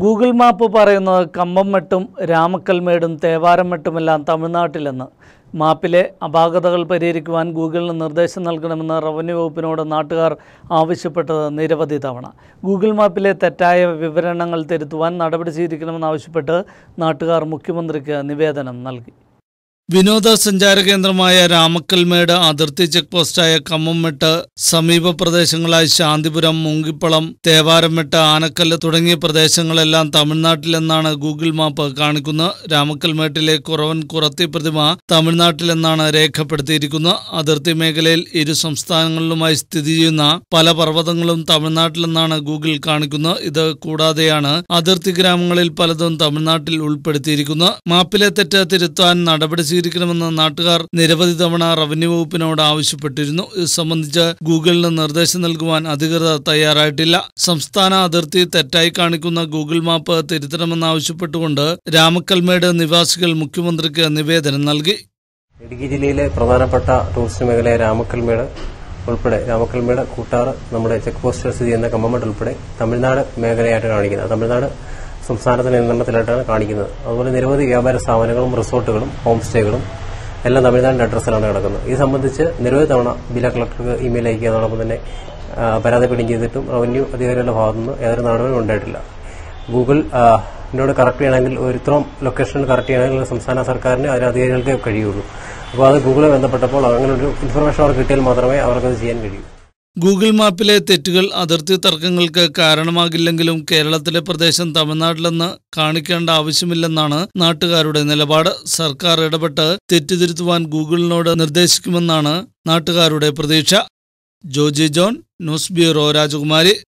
Google map പറയുന്നത് കമ്പംമെട്ടും രാമക്കൽമേടും തേവാരമെട്ടുമെല്ലാം തമിഴ്നാട്ടിലെന്ന്. മാപ്പിലെ അപാകതകൾ പരിഹരിക്കുവാൻ ഗൂഗിളിന് നിർദ്ദേശം നൽകണമെന്ന് റവന്യൂ വകുപ്പിനോട് നാട്ടുകാർ ആവശ്യപ്പെട്ടത് നിരവധി തവണ. ഗൂഗിൾ മാപ്പിലെ തെറ്റായ വിവരണങ്ങൾ തിരുത്തുവാൻ നടപടി സ്വീകരിക്കണമെന്നാവശ്യപ്പെട്ട് നാട്ടുകാർ മുഖ്യമന്ത്രിക്ക് നിവേദനം നൽകി. വിനോദസഞ്ചാര കേന്ദ്രമായ രാമക്കൽമേട്, അതിർത്തി ചെക്ക് പോസ്റ്റായ കമ്മംമെട്ട്, സമീപ പ്രദേശങ്ങളായ ശാന്തിപുരം, മൂങ്കിപ്പളം, തേവാരമെട്ട്, ആനക്കല്ല് തുടങ്ങിയ പ്രദേശങ്ങളെല്ലാം തമിഴ്നാട്ടിലെന്നാണ് ഗൂഗിൾ മാപ്പ് കാണിക്കുന്നത്. രാമക്കൽമേട്ടിലെ കുറവൻ കുറത്തി പ്രതിമ തമിഴ്നാട്ടിലെന്നാണ് രേഖപ്പെടുത്തിയിരിക്കുന്നത്. അതിർത്തി മേഖലയിൽ ഇരു സംസ്ഥാനങ്ങളിലുമായി സ്ഥിതി ചെയ്യുന്ന പല പർവ്വതങ്ങളും തമിഴ്നാട്ടിലെന്നാണ് ഗൂഗിൾ കാണിക്കുന്നത്. ഇത് കൂടാതെയാണ് അതിർത്തി ഗ്രാമങ്ങളിൽ പലതും തമിഴ്നാട്ടിൽ ഉൾപ്പെടുത്തിയിരിക്കുന്നത്. മാപ്പിലെ തെറ്റ് തിരുത്താൻ നടപടി സ്വീകരിക്കണമെന്ന് നാട്ടുകാർ നിരവധി തവണ റവന്യൂ വകുപ്പിനോട് ആവശ്യപ്പെട്ടിരുന്നു. ഇത് സംബന്ധിച്ച് ഗൂഗിളിന് നിർദ്ദേശം നൽകുവാൻ അധികൃതർ തയ്യാറായിട്ടില്ല. സംസ്ഥാന അതിർത്തി തെറ്റായി കാണിക്കുന്ന ഗൂഗിൾ മാപ്പ് തിരുത്തണമെന്നാവശ്യപ്പെട്ടുകൊണ്ട് രാമക്കൽമേട് നിവാസികൾ മുഖ്യമന്ത്രിക്ക് നിവേദനം നൽകി. ഇടുക്കി ജില്ലയിലെ പ്രധാനപ്പെട്ട ടൂറിസ്റ്റ് മേഖലയായ രാമക്കൽമേട് ഉൾപ്പെടെ രാമക്കൽമേട്, കൂട്ടാറ്, നമ്മുടെ ചെക്ക് പോസ്റ്റ് സ്ഥിതി ചെയ്യുന്ന കമ്പംമെട്ട് ഉൾപ്പെടെ തമിഴ്നാട് മേഖലയായിട്ട് കാണിക്കുന്നത്. തമിഴ്നാട് സംസ്ഥാനത്തിന്റെ നിയന്ത്രണത്തിലായിട്ടാണ് കാണിക്കുന്നത്. അതുപോലെ നിരവധി വ്യാപാര സ്ഥാപനങ്ങളും റിസോർട്ടുകളും ഹോം സ്റ്റേകളും എല്ലാം തമിഴ്നാടിന്റെ അഡ്രസ്സിലാണ് കിടക്കുന്നത്. ഇത് സംബന്ധിച്ച് നിരവധി തവണ ജില്ലാ കളക്ടർക്ക് ഇമെയിൽ അയക്കുക, അതോടൊപ്പം തന്നെ പരാതിപ്പെടുകയും ചെയ്തിട്ടും റവന്യൂ അധികാരികളുടെ ഭാഗത്തുനിന്ന് യാതൊരു നടപടിയും ഉണ്ടായിട്ടില്ല. ഗൂഗിളിനോട് കറക്റ്റ് ചെയ്യണമെങ്കിൽ ഇത്രയും ലൊക്കേഷൻ കറക്റ്റ് ചെയ്യണമെങ്കിൽ സംസ്ഥാന സർക്കാരിന് അതിന് അധികാരികൾക്കേ കഴിയുള്ളൂ. അപ്പോൾ അത് ഗൂഗിളെ ബന്ധപ്പെട്ടപ്പോൾ അങ്ങനൊരു ഇൻഫർമേഷൻ അവർക്ക് കിട്ടിയാൽ മാത്രമേ അവർക്കത് ചെയ്യാൻ കഴിയൂ. ഗൂഗിൾ മാപ്പിലെ തെറ്റുകൾ അതിർത്തി തർക്കങ്ങൾക്ക് കാരണമാകില്ലെങ്കിലും കേരളത്തിലെ പ്രദേശം തമിഴ്നാട്ടിലെന്ന് കാണിക്കേണ്ട ആവശ്യമില്ലെന്നാണ് നാട്ടുകാരുടെ നിലപാട്. സർക്കാർ ഇടപെട്ട് തെറ്റുതിരുത്തുവാൻ ഗൂഗിളിനോട് നിർദ്ദേശിക്കുമെന്നാണ് നാട്ടുകാരുടെ പ്രതീക്ഷ. ജോജി ജോൺ, ന്യൂസ് ബ്യൂറോ, രാജകുമാരി.